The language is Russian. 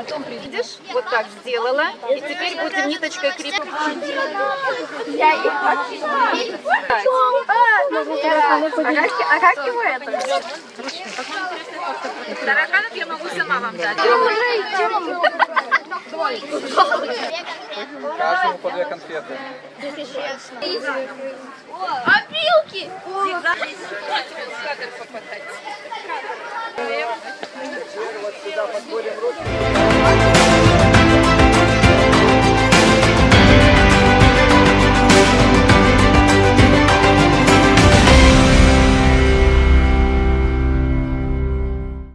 Потом видишь, вот так сделала, и теперь будем ниточкой крепить. А как его это? Тараканов я могу сама вам дать. Каждому по 2 конфеты. Опилки! Вот сюда подходим руки.